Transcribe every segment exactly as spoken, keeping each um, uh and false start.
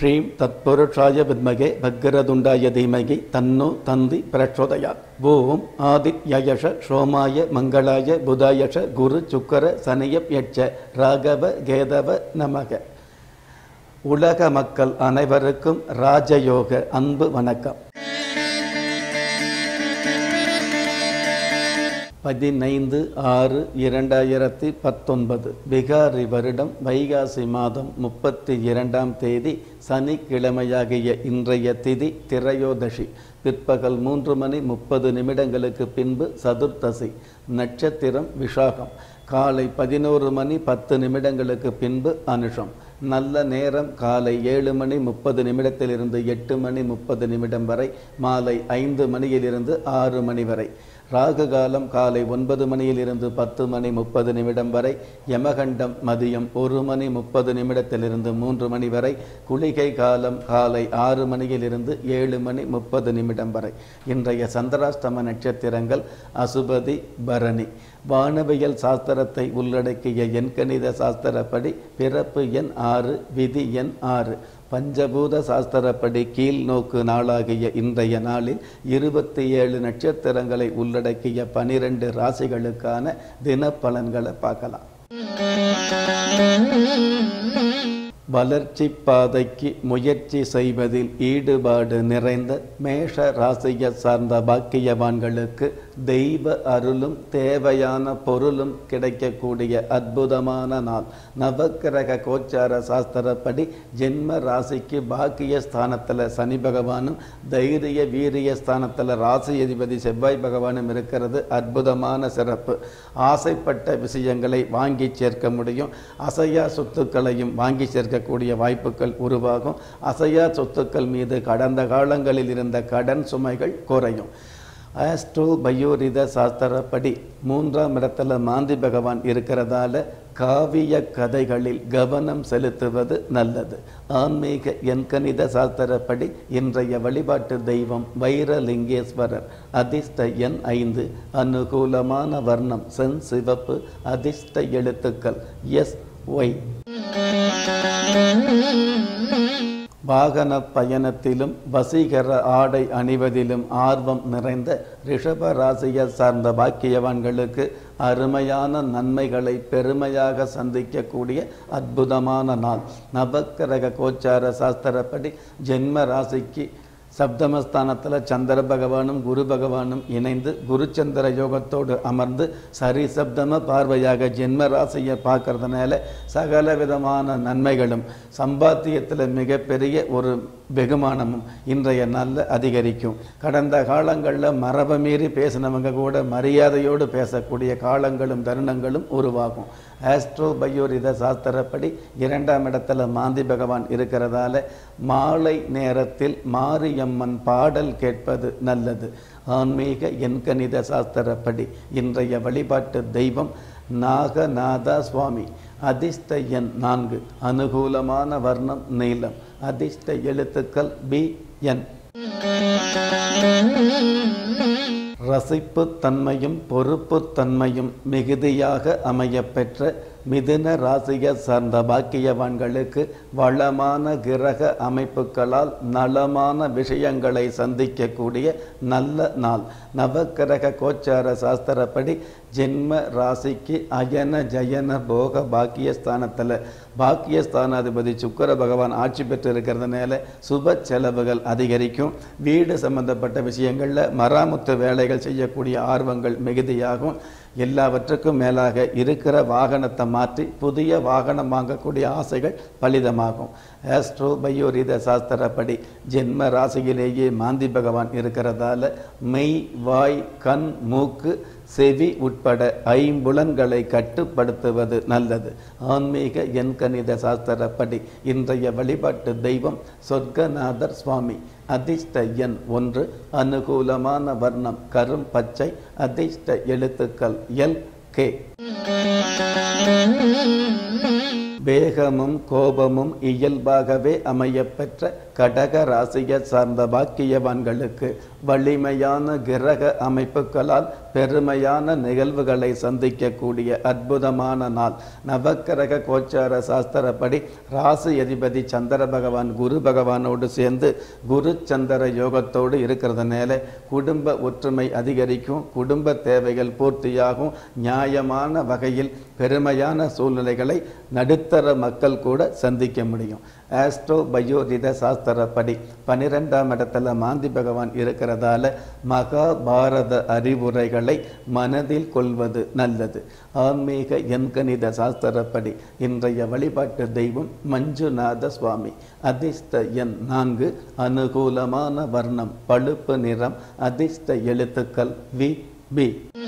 ஸ்ரீம் தத்புருஷாய வித்மகே பக்கரதுண்டாய தீமகி தன்னோ தந்தி பிரச்சோதயாத். ஓம் ஆதித்யயஷ சோமாய மங்களாய புதாயஷ குரு சுக்கர சனியப் யட்ச ராகவ கேதவ நமக. உலக மக்கள் அனைவருக்கும் ராஜயோக அன்பு வணக்கம். பதினைந்து ஆறு இரண்டாயிரத்தி பத்தொன்பது பிகாரி வருடம் வைகாசி மாதம் முப்பத்தி இரண்டாம் தேதி சனிக்கிழமையாகிய இன்றைய திதி திரையோதசி. பிற்பகல் மூன்று மணி முப்பது நிமிடங்களுக்கு பின்பு சதுர்த்தசி. நட்சத்திரம் விஷாகம். காலை பதினோரு மணி பத்து நிமிடங்களுக்கு பின்பு அனுஷம். நல்ல நேரம் காலை ஏழு மணி முப்பது நிமிடத்திலிருந்து எட்டு மணி முப்பது நிமிடம் வரை, மாலை ஐந்து மணியிலிருந்து ஆறு மணி வரை. ராகு காலம் காலை ஒன்பது மணியிலிருந்து பத்து மணி முப்பது நிமிடம் வரை. யமகண்டம் மதியம் ஒரு மணி முப்பது நிமிடத்திலிருந்து மூன்று மணி வரை. குளிகை காலம் காலை ஆறு மணியிலிருந்து ஏழு மணி முப்பது நிமிடம் வரை. இன்றைய சந்திராஷ்டம நட்சத்திரங்கள் அசுபதி, பரணி. வானவியல் சாஸ்திரத்தை உள்ளடக்கிய எண்கணித சாஸ்திரப்படி பிறப்பு எண் ஆறு, விதி எண் ஆறு. பஞ்சபூத சாஸ்திரப்படி கீழ் நோக்கு நாளாகிய இன்றைய நாளில் இருபத்தி ஏழு நட்சத்திரங்களை உள்ளடக்கிய பனிரெண்டு ராசிகளுக்கான தினப்பலன்களை பார்க்கலாம். வளர்ச்சி பாதைக்கு முயற்சி செய்வதில் ஈடுபாடு நிறைந்த மேஷ ராசியை சார்ந்த பாக்கியவான்களுக்கு தெய்வ அருளும் தேவையான பொருளும் கிடைக்கக்கூடிய அற்புதமான நாள். நவக்கிரக கோச்சார சாஸ்திரப்படி ஜென்ம ராசிக்கு பாக்கிய ஸ்தானத்தில் சனி பகவானும் தைரிய வீரிய ஸ்தானத்தில் ராசி அதிபதி செவ்வாய் பகவானும் இருக்கிறது அற்புதமான சிறப்பு. ஆசைப்பட்ட விஷயங்களை வாங்கி சேர்க்க முடியும். அசையா சொத்துக்களையும் வாங்கி சேர்க்க கூடிய வாய்ப்புகள் உருவாகும். அசையா சொத்துக்கள் மீது கடந்த காலங்களில் இருந்த கடன் சுமைகள் குறையும். ஆஸ்ட்ரோ பயோரித சாஸ்திரப்படி மூன்றாம் இடத்துல மாந்தி பகவான் இருக்கிறதால காவிய கதைகளில் கவனம் செலுத்துவது நல்லது. ஆன்மீக எண்கணித சாஸ்திரப்படி இன்றைய வழிபாட்டு தெய்வம் வைரலிங்கேஸ்வரர். அதிர்ஷ்ட எண் ஐந்து. அனுகூலமான வர்ணம் சென் சிவப்பு. அதிர்ஷ்ட எழுத்துக்கள் எஸ் ஒய். வாகன பயணத்திலும் வசீகர ஆடை அணிவதிலும் ஆர்வம் நிறைந்த ரிஷப ராசியை சார்ந்த பாக்கியவான்களுக்கு அருமையான நன்மைகளை பெருமையாக சந்திக்கக்கூடிய அற்புதமான நாள். நவக்கிரக கோச்சார சாஸ்திரப்படி ஜென்ம ராசிக்கு சப்தமஸ்தானத்தில் சந்திர பகவானும் குரு பகவானும் இணைந்து குருச்சந்திர யோகத்தோடு அமர்ந்து சரி சப்தம பார்வையாக ஜென்ம ராசியை பார்க்கறதுனால சகல விதமான நன்மைகளும் சம்பாத்தியத்தில் மிகப்பெரிய ஒரு வெகுமானமும் இன்றைய நாளில் அதிகரிக்கும். கடந்த காலங்களில் மரபை மீறி பேசினவங்க கூட மரியாதையோடு பேசக்கூடிய காலங்களும் தருணங்களும் உருவாகும். ஆஸ்ட்ரோ பயோரித சாஸ்திரப்படி இரண்டாம் இடத்துல மாந்தி பகவான் இருக்கிறதால மாலை நேரத்தில் மாரியம்மன் பாடல் கேட்பது நல்லது. ஆன்மீக எண்கணித சாஸ்திரப்படி இன்றைய வழிபாட்டு தெய்வம் நாகநாத சுவாமி. அதிர்ஷ்ட எண் நான்கு. அனுகூலமான வர்ணம் நீலம். அதிர்ஷ்ட எழுத்துக்கள் பி என். ரசிப்பு தன்மையும் பொறுப்பு தன்மையும் மிகுதியாக அமையப்பெற்ற மிதுன ராசியை சார்ந்த பாக்கியவான்களுக்கு வளமான கிரக அமைப்புகளால் நலமான விஷயங்களை சந்திக்கக்கூடிய நல்ல நாள். நவக்கிரக கோச்சார சாஸ்திரப்படி ஜென்ம ராசிக்கு அயன ஜயன போக பாக்கியஸ்தானத்தில் பாக்கியஸ்தானாதிபதி சுக்கர பகவான் ஆட்சி பெற்று இருக்கிறதுனால சுப செலவுகள் அதிகரிக்கும். வீடு சம்பந்தப்பட்ட விஷயங்களில் மராமத்து வேலைகள் செய்யக்கூடிய ஆர்வங்கள் மிகுதியாகும். எல்லாவற்றுக்கும் மேலாக இருக்கிற வாகனத்தை மாற்றி புதிய வாகனம் வாங்கக்கூடிய ஆசைகள் பலிதமாகும். ஆஸ்ட்ரோ பயோரித சாஸ்திரப்படி ஜென்ம ராசியிலேயே மாந்தி பகவான் இருக்கிறதால மெய், வாய், கண், மூக்கு, செவி உட்பட ஐம்புலன்களை கட்டுப்படுத்துவது நல்லது. ஆன்மீக எண்கணித சாஸ்திரப்படி இன்றைய வழிபாட்டு தெய்வம் சொர்க்கநாதர் சுவாமி. அதிர்ஷ்ட எண் ஒன்று. அனுகூலமான வர்ணம் கரும் பச்சை. அதிர்ஷ்ட எழுத்துக்கள் எல் கே. வேகமும் கோபமும் இயல்பாகவே அமையப்பெற்ற கடக ராசியை சார்ந்த பாக்கியவான்களுக்கு வலிமையான கிரக அமைப்புகளால் பெருமையான நிகழ்வுகளை சந்திக்கக்கூடிய அற்புதமான நாள். நவக்கிரக கோச்சார சாஸ்திரப்படி ராசி அதிபதி சந்திர பகவான் குரு பகவானோடு சேர்ந்து குரு சந்திர யோகத்தோடு இருக்கிறதுனால குடும்ப ஒற்றுமை அதிகரிக்கும், குடும்ப தேவைகள் பூர்த்தியாகும், நியாயமான வகையில் பெருமையான சூழ்நிலைகளை நடுத்தர மக்கள் கூட சந்திக்க முடியும். ஆஸ்ட்ரோ பயோரித சாஸ்திரப்படி பனிரெண்டாம் இடத்துல மாந்தி பகவான் இருக்கிறதால மகாபாரத அறிவுரைகளை மனதில் கொள்வது நல்லது. ஆன்மீக எண்கணித சாஸ்திரப்படி இன்றைய வழிபாட்டு தெய்வம் மஞ்சுநாத சுவாமி. அதிர்ஷ்ட எண் நான்கு. அனுகூலமான வர்ணம் பழுப்பு நிறம். அதிர்ஷ்ட எழுத்துக்கள் வி பி.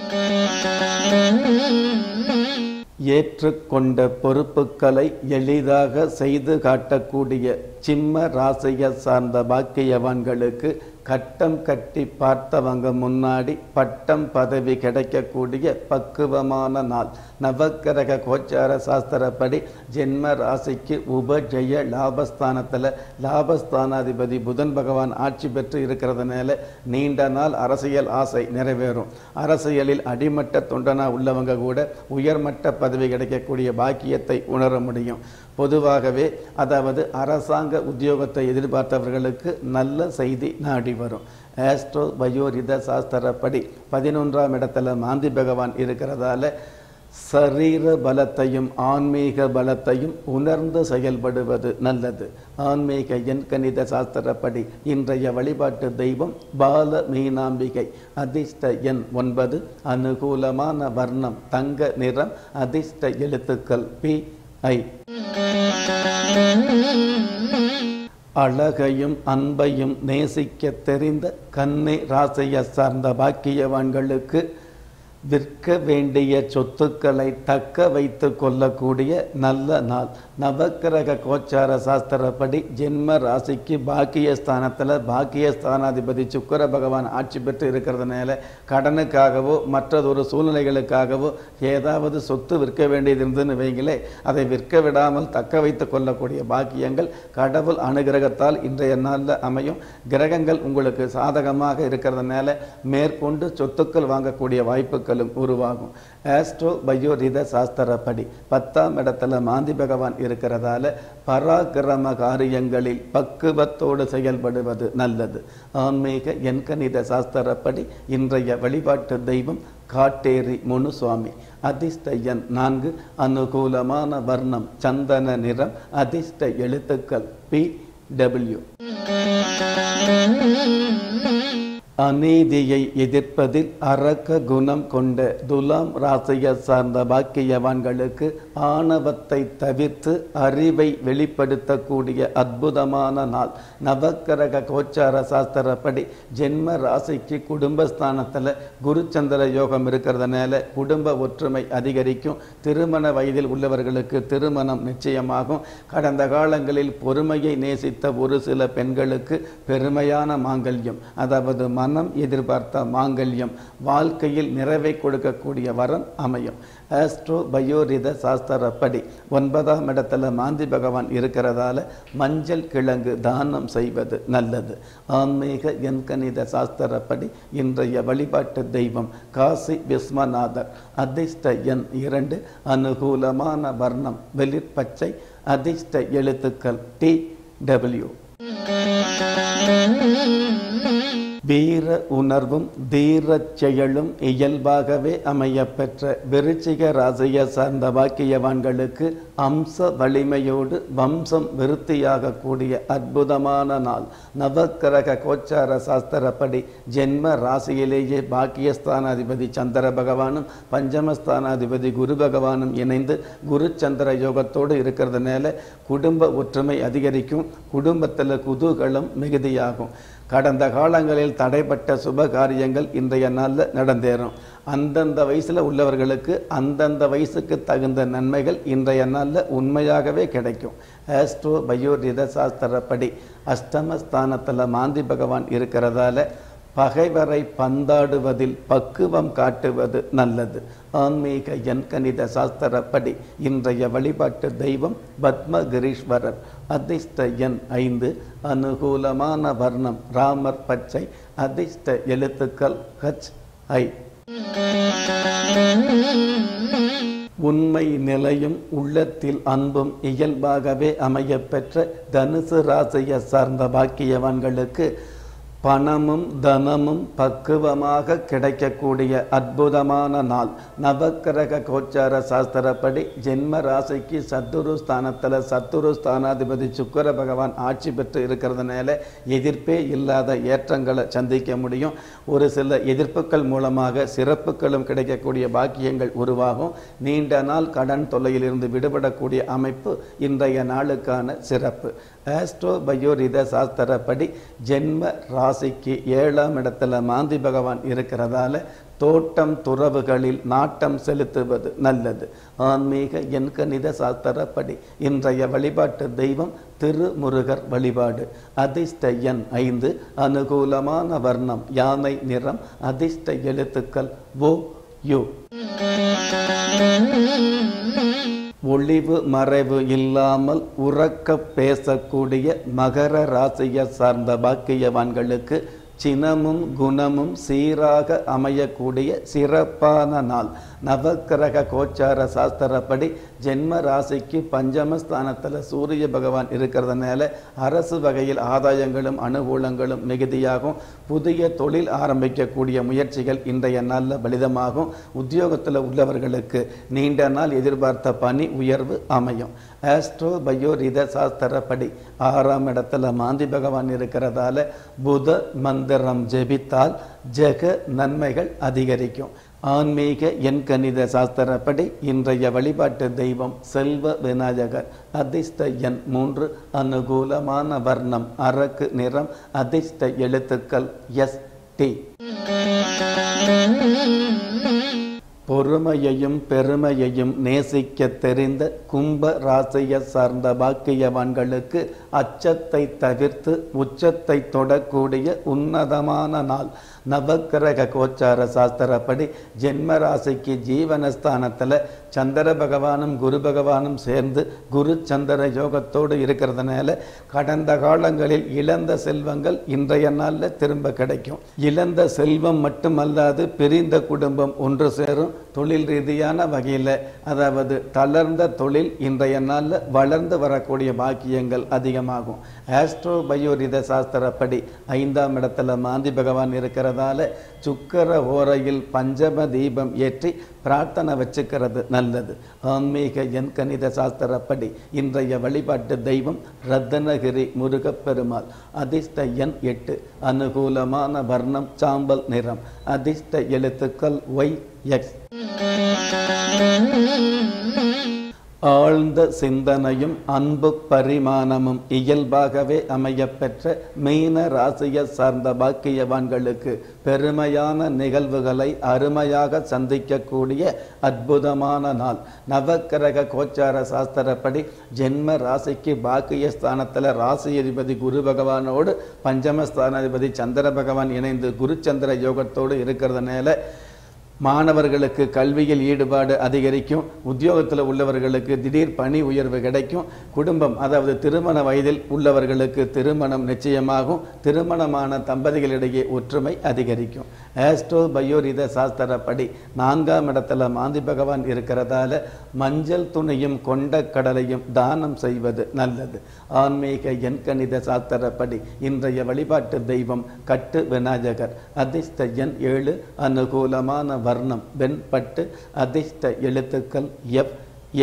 ஏற்றுக்கொண்ட பொறுப்புகளை எளிதாக செய்து காட்டக்கூடிய சிம்ம ராசியை சார்ந்த பாக்கியவான்களுக்கு கட்டம் கட்டி பார்த்தவங்க முன்னாடி பட்டம் பதவி கிடைக்கக்கூடிய பக்குவமான நாள். நவக்கிரக கோச்சார சாஸ்திரப்படி ஜென்ம ராசிக்கு உபஜய லாபஸ்தானத்தில் லாபஸ்தானாதிபதி புதன் பகவான் ஆட்சி பெற்று இருக்கிறதுனால நீண்ட நாள் அரசியல் ஆசை நிறைவேறும். அரசியலில் அடிமட்ட தொண்டனா உள்ளவங்க கூட உயர்மட்ட பதவி கிடைக்கக்கூடிய பாக்கியத்தை உணர முடியும். பொதுவாகவே அதாவது அரசாங்க உத்தியோகத்தை எதிர்பார்த்தவர்களுக்கு நல்ல செய்தி நாடி வரும். ஆஸ்ட்ரோ பயோரித சாஸ்திரப்படி பதினொன்றாம் இடத்துல மாந்தி பகவான் இருக்கிறதால சரீர பலத்தையும் ஆன்மீக பலத்தையும் உணர்ந்து செயல்படுவது நல்லது. ஆன்மீக எண்கணித சாஸ்திரப்படி இன்றைய வழிபாட்டு தெய்வம் பால மீனாம்பிகை. அதிர்ஷ்ட எண் ஒன்பது. அனுகூலமான வர்ணம் தங்க நிறம். அதிர்ஷ்ட எழுத்துக்கள் பி ஐ. அழகையும் அன்பையும் நேசிக்க தெரிந்த கன்னி ராசியை சார்ந்த பாக்கியவான்களுக்கு விற்க வேண்டிய சொத்துக்களை தக்க வைத்து கொள்ளக்கூடிய நல்ல நாள். நவக்கிரக கோச்சார சாஸ்திரப்படி ஜென்ம ராசிக்கு பாக்கியஸ்தானத்தில் பாக்கியஸ்தானாதிபதி சுக்கிர பகவான் ஆட்சி பெற்று இருக்கிறதுனால கடனுக்காகவோ மற்றதொரு சூழ்நிலைகளுக்காகவோ ஏதாவது சொத்து விற்க வேண்டியது இருந்துன்னு வைங்களே, அதை விற்க விடாமல் தக்க வைத்து கொள்ளக்கூடிய பாக்கியங்கள் கடவுள் அனுகிரகத்தால் இன்றைய நாளில் அமையும். கிரகங்கள் உங்களுக்கு சாதகமாக இருக்கிறதுனால மேற்கொண்டு சொத்துக்கள் வாங்கக்கூடிய வாய்ப்புகள் உருவாகும். ஆஸ்ட்ரோ பயோரித சாஸ்திரப்படி பத்தாம் இடத்துல மாந்தி பகவான் இருக்கிறதால பராக்கிரம காரியங்களில் பக்குவத்தோடு செயல்படுவது நல்லது. ஆன்மீக எண்கணித சாஸ்திரப்படி இன்றைய வழிபாட்டு தெய்வம் காட்டேரி முனுசுவாமி. அதிர்ஷ்ட எண் நான்கு. அனுகூலமான வர்ணம் சந்தன நிறம். அதிர்ஷ்ட எழுத்துக்கள் பி டபிள்யூ. அநீதியை எதிர்ப்பதில் அரக்க குணம் கொண்ட துலாம் ராசியை சார்ந்த பாக்கியவான்களுக்கு ஆணவத்தை தவிர்த்து அறிவை வெளிப்படுத்தக்கூடிய அற்புதமான நாள். நவக்கிரக கோச்சார சாஸ்திரப்படி ஜென்ம ராசிக்கு குடும்பஸ்தானத்தில் குருச்சந்திர யோகம் இருக்கிறதுனால குடும்ப ஒற்றுமை அதிகரிக்கும். திருமண வயதில் உள்ளவர்களுக்கு திருமணம் நிச்சயமாகும். கடந்த காலங்களில் பொறுமையை நேசித்த ஒரு சில பெண்களுக்கு பெருமையான மாங்கல்யம், அதாவது மனம் எதிர்பார்த்த மாங்கல்யம், வாழ்க்கையில் நிறைவை கொடுக்கக்கூடிய வரம் அமையும். ஆஸ்ட்ரோ பயோரித சாஸ்திரப்படி ஒன்பதாம் இடத்துல மாந்தி பகவான் இருக்கிறதால மஞ்சள் கிழங்கு தானம் செய்வது நல்லது. ஆன்மீக எண்கணித சாஸ்திரப்படி இன்றைய வழிபாட்டு தெய்வம் காசி விஸ்வநாதர். அதிர்ஷ்ட எண் இரண்டு. அனுகூலமான வர்ணம் வெளிர் பச்சை. அதிர்ஷ்ட எழுத்துக்கள் டி டபிள்யூ. வீர உணர்வும் தீரச் செயலும் இயல்பாகவே அமைய பெற்ற விருச்சிக ராசியை சார்ந்த பாக்கியவான்களுக்கு அம்ச வலிமையோடு வம்சம் விருத்தியாகக்கூடிய அற்புதமான நாள். நவக்கிரக கோச்சார சாஸ்திரப்படி ஜென்ம ராசியிலேயே பாக்கியஸ்தானாதிபதி சந்திர பகவானும் பஞ்சமஸ்தானாதிபதி குரு பகவானும் இணைந்து குரு சந்திர யோகத்தோடு இருக்கிறதுனால குடும்ப ஒற்றுமை அதிகரிக்கும். குடும்பத்தில் குதூகலம் மிகுதியாகும். கடந்த காலங்களில் தடைப்பட்ட சுப காரியங்கள் இன்றைய நாளில் நடந்தேறும். அந்தந்த வயசில் உள்ளவர்களுக்கு அந்தந்த வயசுக்கு தகுந்த நன்மைகள் இன்றைய நாளில் உண்மையாகவே கிடைக்கும். ஆஸ்ட்ரோ பயோரித சாஸ்திரப்படி அஷ்டமஸ்தானத்தில் மாந்தி பகவான் இருக்கிறதால பகைவரை பந்தாடுவதில் பக்குவம் காட்டுவது நல்லது. ஆன்மீக எண்கணித சாஸ்திரப்படி இன்றைய வழிபாட்டு தெய்வம் பத்மகிரீஸ்வரர். அதிர்ஷ்ட எண் ஐந்து. அனுகூலமான வர்ணம் ராமர் பச்சை. அதிர்ஷ்ட எழுத்துக்கள் ஹச் ஐ. உண்மை நிலையும் உள்ளத்தில் அன்பும் இயல்பாகவே அமையப்பெற்ற தனுசு ராசியை சார்ந்த பாக்கியவான்களுக்கு பணமும் தனமும் பக்குவமாக கிடைக்கக்கூடிய அற்புதமான நாள். நவக்கிரக கோச்சார சாஸ்திரப்படி ஜென்ம ராசிக்கு சத்துரு ஸ்தானத்தில் சத்துரு ஸ்தானாதிபதி சுக்கிர பகவான் ஆட்சி பெற்று இருக்கிறதுனால எதிர்ப்பே இல்லாத ஏற்றங்களை சந்திக்க முடியும். ஒரு சில எதிர்ப்புகள் மூலமாக சிறப்புகளும் கிடைக்கக்கூடிய பாக்கியங்கள் உருவாகும். நீண்ட நாள் கடன் தொல்லையிலிருந்து விடுபடக்கூடிய அமைப்பு இன்றைய நாளுக்கான சிறப்பு. ஆஸ்ட்ரோ பயோரித சாஸ்திரப்படி ஜென்ம ராசிக்கு ஏழாம் இடத்துல மாந்தி பகவான் இருக்கிறதால தோட்டம் துறவுகளில் நாட்டம் செலுத்துவது நல்லது. ஆன்மீக எண்கணித சாஸ்திரப்படி இன்றைய வழிபாட்டு தெய்வம் திருமுருகர் வழிபாடு. அதிர்ஷ்ட எண் ஐந்து. அனுகூலமான வர்ணம் யானை நிறம். அதிர்ஷ்ட எழுத்துக்கள் ஓ யு. ஒளிவு மறைவு இல்லாமல் உறக்க பேசக்கூடிய மகர ராசியை சார்ந்த பாக்கியவான்களுக்கு சினமும் குணமும் சீராக அமையக்கூடிய சிறப்பான நாள். நவக்கிரக கோச்சார சாஸ்திரப்படி ஜென்ம ராசிக்கு பஞ்சமஸ்தானத்தில் சூரிய பகவான் இருக்கிறதுனால அரசு வகையில் ஆதாயங்களும் அனுகூலங்களும் மிகுதியாகும். புதிய தொழில் ஆரம்பிக்கக்கூடிய முயற்சிகள் இன்றைய நாளில் பலிதமாகும். உத்தியோகத்தில் உள்ளவர்களுக்கு நீண்ட நாள் எதிர்பார்த்த பணி உயர்வு அமையும். ஆஸ்ட்ரோ பயோரித சாஸ்திரப்படி ஆறாம் இடத்துல மாந்தி பகவான் இருக்கிறதால புத மந்திரம் ஜெபித்தால் ஜெக நன்மைகள் அதிகரிக்கும். ஆன்மீக எண்கணித சாஸ்திரப்படி இன்றைய வழிபாட்டு தெய்வம் செல்வ விநாயகர். அதிர்ஷ்ட எண் மூன்று. அனுகூலமான வர்ணம் அரக்கு நிறம். அதிர்ஷ்ட எழுத்துக்கள் எஸ் டி. பொறுமையையும் பெருமையையும் நேசிக்க தெரிந்த கும்ப ராசியை சார்ந்த பாக்கியவான்களுக்கு அச்சத்தை தவிர்த்து உச்சத்தை தொடக்கூடிய உன்னதமான நாள். நவக்கிரக கோச்சார சாஸ்திரப்படி ஜென்ம ராசிக்கு ஜீவனஸ்தானத்தில் சந்திர பகவானும் குரு பகவானும் சேர்ந்து குரு சந்திர யோகத்தோடு இருக்கிறதுனால கடந்த காலங்களில் இழந்த செல்வங்கள் இன்றைய நாளில் திரும்ப கிடைக்கும். இழந்த செல்வம் மட்டுமல்லாது பிரிந்த குடும்பம் ஒன்று சேரும். தொழில் ரீதியான வகையில் அதாவது தளர்ந்த தொழில் இன்றைய நாளில் வளர்ந்து வரக்கூடிய பாக்கியங்கள் அதிகமாகும். ஆஸ்ட்ரோ பயோரித சாஸ்திரப்படி ஐந்தாம் இடத்துல மாந்தி பகவான் இருக்கிறதால சுக்கர ஓரையில் பஞ்சம தீபம் ஏற்றி பிரார்த்தனை வச்சுக்கிறது நல்லது. ஆன்மீக எண்கணித சாஸ்திரப்படி இன்றைய வழிபாட்டு தெய்வம் ரத்தனகிரி முருகப்பெருமாள். அதிர்ஷ்ட எண் எட்டு. அனுகூலமான வர்ணம் சாம்பல் நிறம். அதிர்ஷ்ட எழுத்துக்கள் ஒய் எக்ஸ். ஆழ்ந்த சிந்தனையும் அன்பு பரிமாணமும் இயல்பாகவே அமையப்பெற்ற மீன ராசியை சார்ந்த பாக்கியவான்களுக்கு பெருமையான நிகழ்வுகளை அருமையாக சந்திக்கக்கூடிய அற்புதமான நாள். நவக்கிரக கோச்சார சாஸ்திரப்படி ஜென்ம ராசிக்கு பாக்கிய ஸ்தானத்தில் ராசி அதிபதி குரு பகவானோடு பஞ்சமஸ்தானாதிபதி சந்திர பகவான் இணைந்து குரு சந்திர யோகத்தோடு இருக்கிறதுனால மாணவர்களுக்கு கல்வியில் ஈடுபாடு அதிகரிக்கும். உத்தியோகத்தில் உள்ளவர்களுக்கு திடீர் பணி உயர்வு கிடைக்கும். குடும்பம் அதாவது திருமண வயதில் உள்ளவர்களுக்கு திருமணம் நிச்சயமாகும். திருமணமான தம்பதிகளிடையே ஒற்றுமை அதிகரிக்கும். ஆஸ்ட்ரோ பயோரித சாஸ்திரப்படி நான்காம் இடத்துல மாந்தி பகவான் இருக்கிறதால மஞ்சள் துணியும் கொண்ட கடலையும் தானம் செய்வது நல்லது. ஆன்மீக எண்கணித சாஸ்திரப்படி இன்றைய வழிபாட்டு தெய்வம் கட்டு விநாயகர். அதிர்ஷ்ட எண் ஏழு. அனுகூலமான வர்ணம் வெண்பட்டு. அதிர்ஷ்ட எழுத்துக்கள் எஃப் ஏ.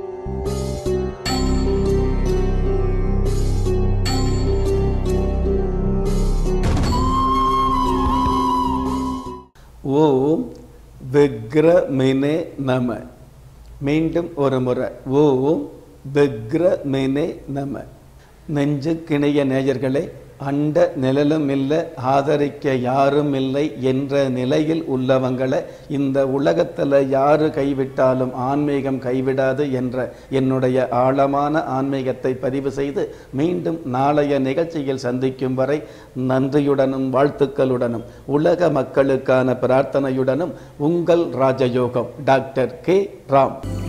ஓம் விக்ரமினே நம. மீண்டும் ஒரு முறை ஓம் விக்ரமினே நம. நெஞ்சு கிணைய நேயர்களே, அண்ட நிழலும் இல்லை, ஆதரிக்க யாரும் இல்லை என்ற நிலையில் உள்ளவங்களை இந்த உலகத்தில் யாரு கைவிட்டாலும் ஆன்மீகம் கைவிடாது என்ற என்னுடைய ஆழமான ஆன்மீகத்தை பதிவு செய்து மீண்டும் நாளைய நிகழ்ச்சியில் சந்திக்கும் வரை நன்றியுடனும் வாழ்த்துக்களுடனும் உலக மக்களுக்கான பிரார்த்தனையுடனும் உங்கள் ராஜயோகம் டாக்டர் கே ராம்.